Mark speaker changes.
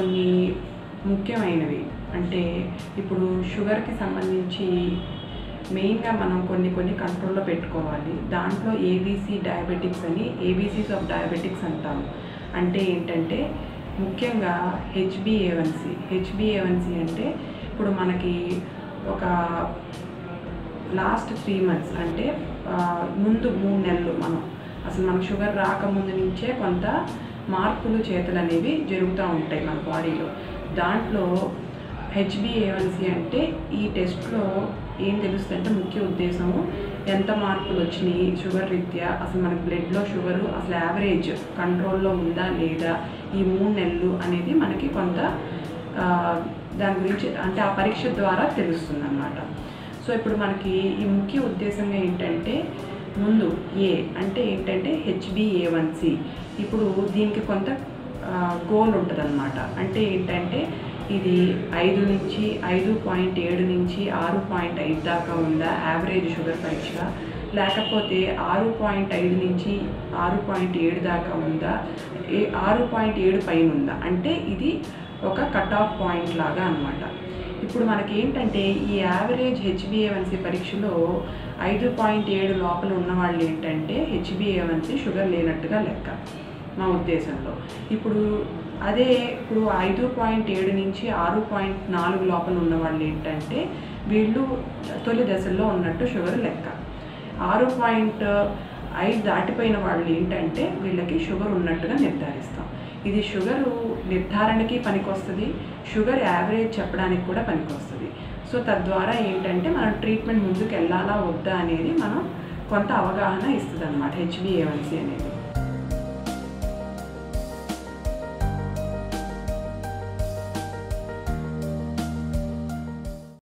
Speaker 1: కొన్ని ముఖ్యమైనవి అంటే ఇప్పుడు షుగర్కి సంబంధించి మెయిన్గా మనం కొన్ని కంట్రోల్లో పెట్టుకోవాలి. దాంట్లో ఏబీసీ డయాబెటిక్స్ అని ఏబీసీస్ ఆఫ్ డయాబెటిక్స్ అంటాము. అంటే ఏంటంటే ముఖ్యంగా హెచ్బిఏవన్సీ అంటే ఇప్పుడు మనకి ఒక లాస్ట్ 3 months అంటే ముందు 3 నెలలు అసలు మనకు షుగర్ రాకముందు నుంచే కొంత మార్పులు చేతలు అనేవి జరుగుతూ ఉంటాయి మన బాడీలో. దాంట్లో హెచ్బిఏవన్సీ అంటే ఈ టెస్ట్లో ఏం తెలుస్తుంది అంటే ముఖ్య ఉద్దేశము ఎంత మార్పులు వచ్చినాయి షుగర్ రీత్యా, అసలు మనకి బ్లడ్లో షుగరు అసలు యావరేజ్ కంట్రోల్లో ఉందా లేదా ఈ 3 నెలలు అనేది మనకి కొంత దాని గురించి అంటే ఆ పరీక్ష ద్వారా తెలుస్తుంది అన్నమాట. సో ఇప్పుడు మనకి ఈ ముఖ్య ఉద్దేశంగా ఏంటంటే ముందు అంటే ఏంటంటే హెచ్బిఏవన్సీ. ఇప్పుడు దీనికి కొంత గోల్ ఉంటుంది అన్నమాట. అంటే ఏంటంటే ఇది 5 నుంచి 5.7 నుంచి 6.5 దాకా ఉందా యావరేజ్ షుగర్ పరీక్ష, లేకపోతే 6.5 నుంచి 6.7 దాకా ఉందా, 6.7 పైన ఉందా, అంటే ఇది ఒక కట్ ఆఫ్ పాయింట్ లాగా అన్నమాట. ఇప్పుడు మనకి ఏంటంటే ఈ యావరేజ్ హెచ్బిఏవన్సీ పరీక్షలో 5.7 లోపల ఉన్న వాళ్ళు ఏంటంటే హెచ్బిఏవన్సీ షుగర్ లేనట్టుగా లెక్క మా ఉద్దేశంలో. ఇప్పుడు 5.7 నుంచి 6.4 లోపల ఉన్న వాళ్ళు ఏంటంటే వీళ్ళు తొలి దశల్లో ఉన్నట్టు షుగర్ లెక్క. 6.5 దాటిపోయిన వాళ్ళు ఏంటంటే వీళ్ళకి షుగర్ ఉన్నట్టుగా నిర్ధారిస్తాం. ఇది షుగరు నిర్ధారణకి పనికొస్తుంది, షుగర్ యావరేజ్ చెప్పడానికి కూడా పనికొస్తుంది. సో తద్వారా ఏంటంటే మనం ట్రీట్మెంట్ ముందుకు వెళ్ళాలా వద్దా అనేది మనం కొంత అవగాహన ఇస్తుంది అన్నమాట హెచ్బిఏవన్సీ అనేది.